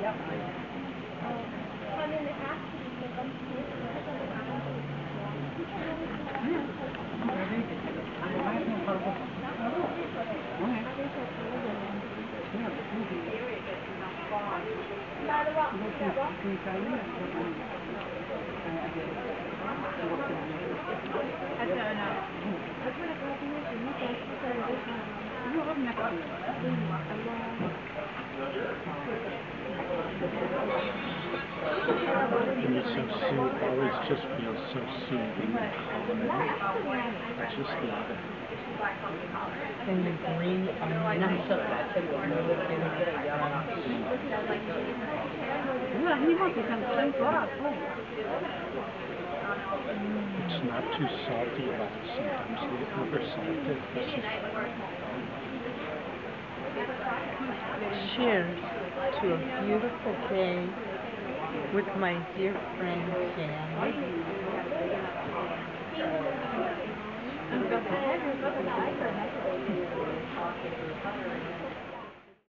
And it's so always just feels so soothing and calming. I just love it. And the green onions are really It's not too salty at all. Sometimes they get over salted. This is Cheers to a beautiful day with my dear friend Jan.